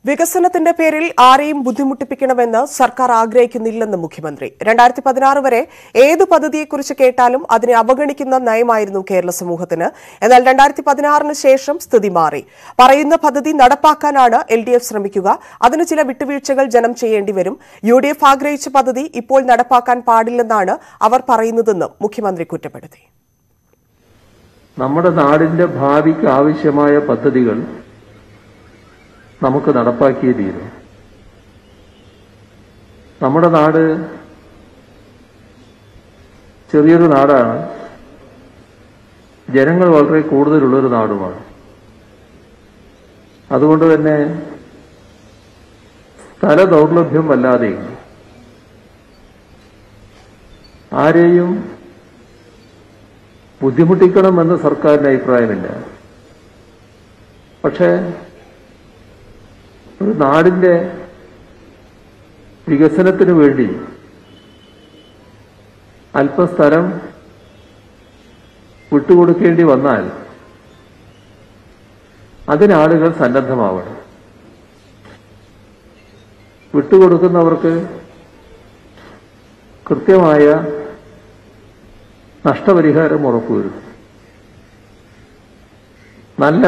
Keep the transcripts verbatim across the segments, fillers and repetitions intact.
വികസനത്തിന്റെ പേരിൽ ആരെയും ബുദ്ധിമുട്ടിപ്പിക്കണമെന്ന് സർക്കാർ ആഗ്രഹിക്കുന്നില്ലെന്ന് മുഖ്യമന്ത്രി. രണ്ടായിരത്തി പതിനാറ് വരെ ഏതു പദ്ധതിയെക്കുറിച്ച് കേട്ടാലും അതിനെ അവഗണിക്കുന്ന നയമായിരുന്നു കേരള സമൂഹത്തിന്. എന്നാൽ രണ്ടായിരത്തി പതിനാറിന് ശേഷം സ്ഥിതി മാറി. പറയുന്ന പദ്ധതി നടപ്പാക്കാനാണ് എൽ ഡി എഫ് ശ്രമിക്കുക. അതിന് ചില വിട്ടുവീഴ്ചകൾ ജനം ചെയ്യേണ്ടി വരും. യു ഡി എഫ് ആഗ്രഹിച്ച പദ്ധതി ഇപ്പോൾ നടപ്പാക്കാൻ പാടില്ലെന്നാണ് അവർ പറയുന്നതെന്നും മുഖ്യമന്ത്രി കുറ്റപ്പെടുത്തി. നമ്മുടെ നാടിന്റെ ഭാവിക്ക് ആവശ്യമായ പദ്ധതികൾ നമുക്ക് നടപ്പാക്കിയേ തീരും. നമ്മുടെ നാട് ചെറിയൊരു നാടാണ്, ജനങ്ങൾ വളരെ കൂടുതലുള്ളൊരു നാടുമാണ്. അതുകൊണ്ട് തന്നെ സ്ഥല ദൗർലഭ്യം വല്ലാതെ ആരെയും ബുദ്ധിമുട്ടിക്കണമെന്ന് സർക്കാരിന് അഭിപ്രായമില്ല. പക്ഷേ ഒരു നാടിന്റെ വികസനത്തിനു വേണ്ടി അല്പസ്ഥലം വിട്ടുകൊടുക്കേണ്ടി വന്നാൽ അതിനാളുകൾ സന്നദ്ധമാവണം. വിട്ടുകൊടുക്കുന്നവർക്ക് കൃത്യമായ നഷ്ടപരിഹാരം ഉറപ്പുവരും. നല്ല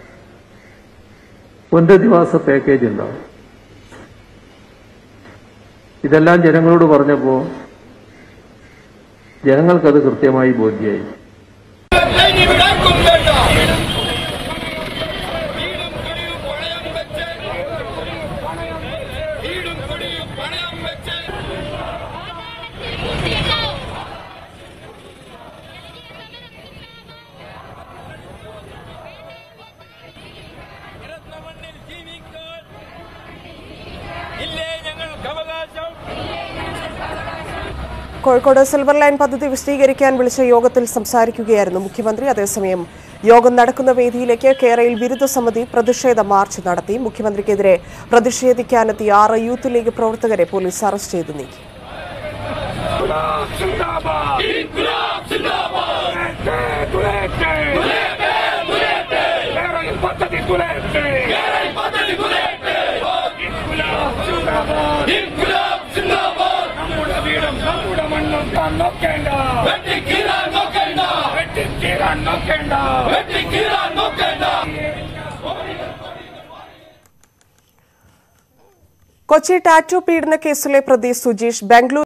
പുനരധിവാസ പാക്കേജ് ഉണ്ടാവും. ഇതെല്ലാം ജനങ്ങളോട് പറഞ്ഞപ്പോൾ ജനങ്ങൾക്കത് കൃത്യമായി ബോധ്യമായി. കോഴിക്കോട് സിൽവർ ലൈൻ പദ്ധതി വിശദീകരിക്കാൻ വിളിച്ച യോഗത്തിൽ സംസാരിക്കുകയായിരുന്നു മുഖ്യമന്ത്രി. അതേസമയം യോഗം നടക്കുന്ന വേദിയിലേക്ക് കേരളയിൽ വിരുദ്ധ സമിതി പ്രതിഷേധ മാർച്ച് നടത്തി. മുഖ്യമന്ത്രിക്കെതിരെ പ്രതിഷേധിക്കാനെത്തിയ ആറ് യൂത്ത് ലീഗ് പ്രവർത്തകരെ പോലീസ് അറസ്റ്റ് ചെയ്തു നീക്കി. കൊച്ചി ടാറ്റു പീഡന കേസിലെ പ്രതി സുജീഷ് ബാംഗ്ലൂർ